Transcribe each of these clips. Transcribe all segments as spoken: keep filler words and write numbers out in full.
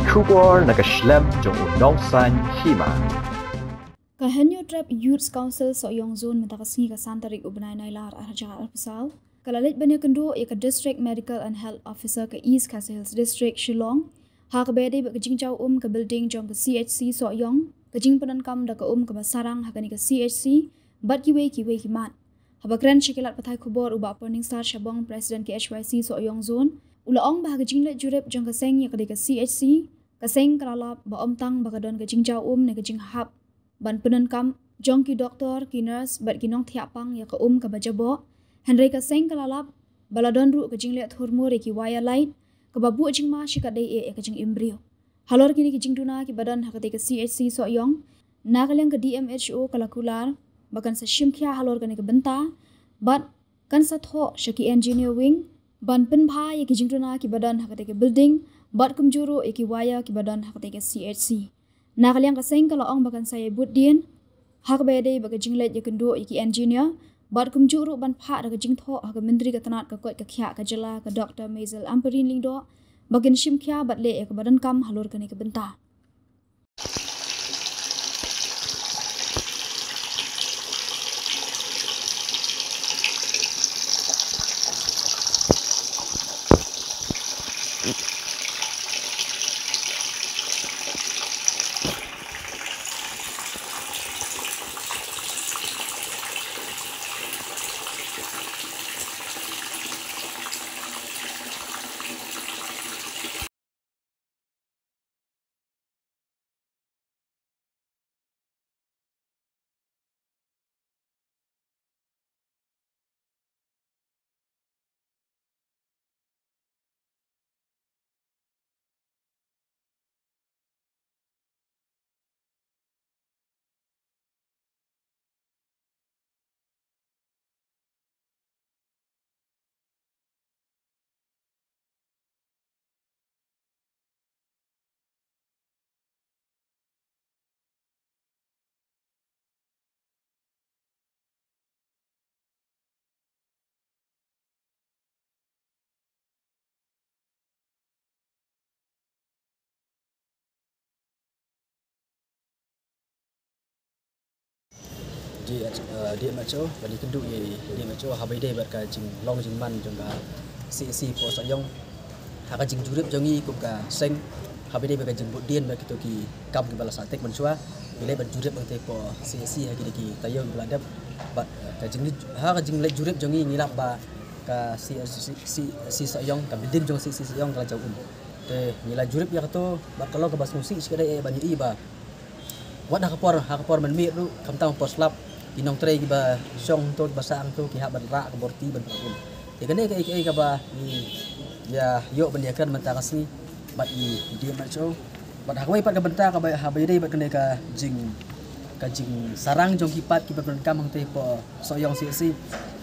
Kubor nakaslem jong unongsan Hima. Kahanyo Trap Youth Council Sohïong Zone mentakasngi ka santarik ubnay nailar arja alpusal. Kalalit banyak kendo ya ka District Medical and Health Officer ke East Khasi Hills District Shillong. Ha ka bede ba kajing jaw um ka building jong ka C H C Sohïong. Kajing Pyndonkam da ka um ka Sarang ha ka ni ka C H C. Bat kiwe kiwe kimat. Habakran shikilat patay kubor uba Burning Star Shabong President ke H Y C Sohïong Zone. Ulaong bah kajing let jurep jong ka seng ya ka di ka C H C. Kaseng kalala ba omtang ba kadon kajing jaw um na kajing hap. Ban Pyndonkam jong ki doktor ki nurse bat ki nong thiapang ya ka um ka bajabo. Henry ka seng kalalap baladon ru kajing let thurmo re ki wire light ka babu jing ma shikat dai e kajing embryo. Halor kini kajing tuna ki badan hakate ka C H C Sohïong. Nakalang ka D M H O kalakular bakan sa shimkya halor kani ka benta bat kan sa tho shaki engineer wing ban pinbha ya kajing tuna ki badan hakate ka building bat kumjuro e ki wire ki badan hakate ka C H C. Nakalang ka seng kalaong bakan saya but din hak bede baga jinglet Ïakynduh iki engineer bat kumjuru ban pha daga jingtho hak menteri ka tanat ka kot ka khya ka jala ka Doktor Mezel amperin lingdo bagin shimkya bat le ka badan kam halor kani ka benta. D M H O bani keduk ye D M H O habai dei bat ka jing long jing man jong ka C H C po Sohïong ha ka jing jurip jongi ku ka seng habai dei ba ka jing bot dien ba kitu ki kam ki bala satek man chua bile bat jurip bang te po C H C ha ki ki tayong beladap bat ka jing ha ka jing le jurip jongi ngilap ba ka C H C Sohïong ka building jong C H C Sohïong ka jauh um te ngila jurip ya to ba kalau ka bas musik sekadai e bani i ba wat ha ka por ha ka por man mi ru kam tang pos lap kinong tray kiba song to basang to ki haban ra ka borti ban pun e kane ka ai ka ba ni ya yo ban ya kan mentakas ni bat i D M H O bat hakwai pat ka benta ka ba habai dei bat kane ka jing ka jing sarang jong kipat ki ban kamang te po Sohïong C H C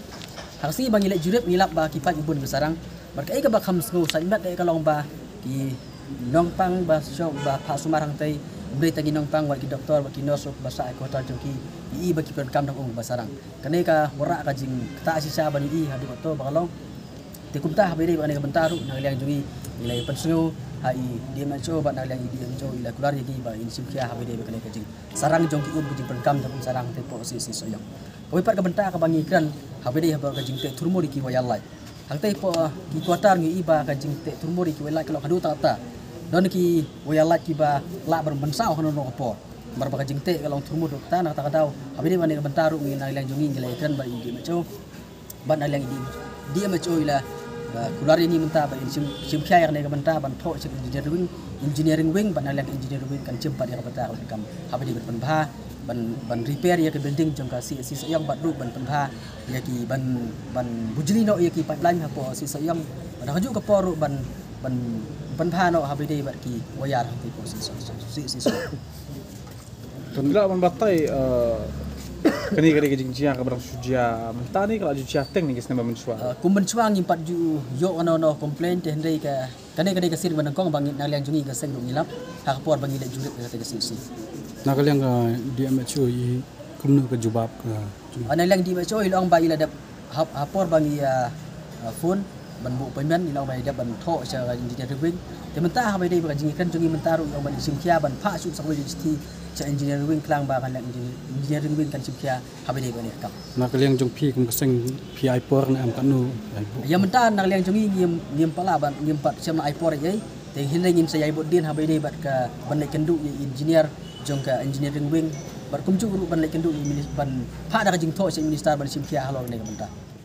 haksi bang ilek jurip ngilap ba kipat ibun besarang bat ka ai ka ba kham sku sa imat ka long ba ki Nongpang ba syok ba pha sumarang te beri tagi Nongpang wat ki doktor wat ki nurse basa ko ta jong ki i ba ki Pyndonkam dong ung basarang kane ka wara ka jing ta sisa bani i hadu to bakalong te kumta habai dei ba ka bentaru na liang jungi nilai pensungu hai D M H O ba na liang D M H O ila kular gi ba in simkia habai dei ba kane ka jing sarang jong ki um ki Pyndonkam dong sarang te po C H C Sohïong koi pat ka benta ka bangi kran habai dei ba ka jing te turmo di ki wayalai hang te po ki kuatar ngi iba ka jing te turmo di ki wayalai kalau hadu ta ta don ki wayalai ki ba la bar bensau hono no po bar baka jing te kalau turmo dok ta na ta kadau habai dei ba ne ka bentaru ngi na liang jungi ngi kran ba i D M H O ba na liang D M H O ila kular ini menta ba in sim sim kya ya ne ka benta ban tho sim engineering engineering wing ba na liang engineering wing kan cimpat ya ka benta kam habai dei ban bha ban ban repair ya ke building jong ka C H C Sohïong bat ru ban penbha ya ki ban ban bujli no ya ki pipeline ha po C H C Sohïong ban haju ka por ban ban penbha no habai dei bat ki wayar ha po C H C Sohïong tundra man batai kani kani kajing cia ka barang sujia mentani kalau jucia teng ni kisna mensua kum mensua ngimpat ju yo ono no complaint te hendai ka kani kani kasir ban kong bang na liang jungi ka seng ru ngilap ha por bang ile jurip ka te C H C na kaliang D M H O i kumnu ka jubab ka ana liang D M H O ilong ba ila dap hapor bang ya phone ban bu payment ni long bai da ban tho cha engineering wing te mentah habai dei ba jing kan jongi mentah ru long ban simkia ban pha su sabai di cha engineering wing klang ba kan engineering wing kan simkia habai dei ba ni kam nak liang jong pi kum kaseng pi ai por na am kanu ya mentah nak liang jongi ngiem ngiem pala ban ngiem pat sem ai por ye te hin ngin sayai bod din habai dei bat ka ban lai kendu engineer jong ka engineering wing bar kum chu ru ban lai kendu ban pha da jing tho cha minister ban simkia halong nei mentah